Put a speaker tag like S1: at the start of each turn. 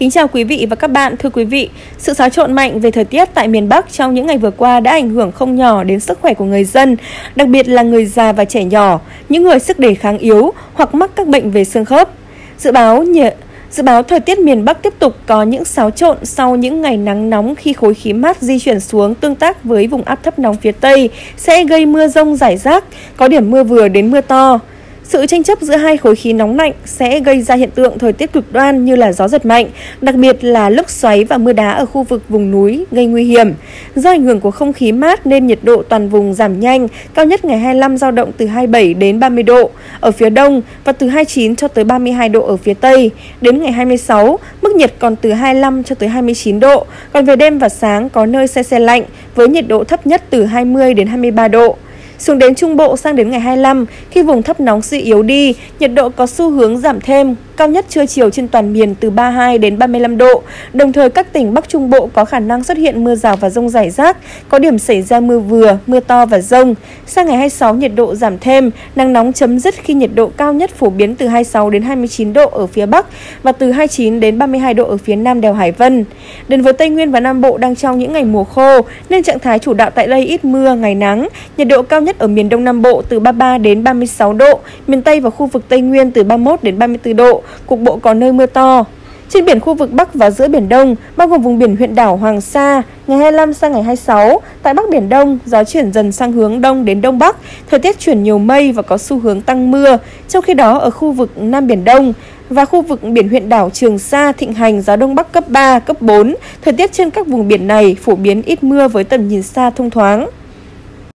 S1: Kính chào quý vị và các bạn. Thưa quý vị, sự xáo trộn mạnh về thời tiết tại miền Bắc trong những ngày vừa qua đã ảnh hưởng không nhỏ đến sức khỏe của người dân, đặc biệt là người già và trẻ nhỏ, những người sức đề kháng yếu hoặc mắc các bệnh về xương khớp. Dự báo thời tiết miền Bắc tiếp tục có những xáo trộn sau những ngày nắng nóng khi khối khí mát di chuyển xuống tương tác với vùng áp thấp nóng phía Tây sẽ gây mưa rông rải rác, có điểm mưa vừa đến mưa to. Sự tranh chấp giữa hai khối khí nóng lạnh sẽ gây ra hiện tượng thời tiết cực đoan như là gió giật mạnh, đặc biệt là lốc xoáy và mưa đá ở khu vực vùng núi gây nguy hiểm. Do ảnh hưởng của không khí mát nên nhiệt độ toàn vùng giảm nhanh, cao nhất ngày 25 dao động từ 27 đến 30 độ ở phía đông và từ 29 cho tới 32 độ ở phía tây. Đến ngày 26, mức nhiệt còn từ 25 cho tới 29 độ, còn về đêm và sáng có nơi se lạnh với nhiệt độ thấp nhất từ 20 đến 23 độ. Xuống đến Trung Bộ sang đến ngày 25, khi vùng thấp nóng suy yếu đi, nhiệt độ có xu hướng giảm thêm, cao nhất trưa chiều trên toàn miền từ 32 đến 35 độ. Đồng thời các tỉnh Bắc Trung Bộ có khả năng xuất hiện mưa rào và dông rải rác, có điểm xảy ra mưa vừa, mưa to và dông. Sang ngày 26 nhiệt độ giảm thêm, nắng nóng chấm dứt khi nhiệt độ cao nhất phổ biến từ 26 đến 29 độ ở phía Bắc và từ 29 đến 32 độ ở phía Nam đèo Hải Vân. Đến với Tây Nguyên và Nam Bộ đang trong những ngày mùa khô nên trạng thái chủ đạo tại đây ít mưa, ngày nắng. Nhiệt độ cao nhất ở miền Đông Nam Bộ từ 33 đến 36 độ, miền Tây và khu vực Tây Nguyên từ 31 đến 34 độ, cục bộ có nơi mưa to. Trên biển khu vực Bắc và giữa Biển Đông, bao gồm vùng biển huyện đảo Hoàng Sa, ngày 25 sang ngày 26, tại Bắc Biển Đông, gió chuyển dần sang hướng Đông đến Đông Bắc, thời tiết chuyển nhiều mây và có xu hướng tăng mưa. Trong khi đó, ở khu vực Nam Biển Đông và khu vực biển huyện đảo Trường Sa thịnh hành gió Đông Bắc cấp 3, cấp 4, thời tiết trên các vùng biển này phổ biến ít mưa với tầm nhìn xa thông thoáng.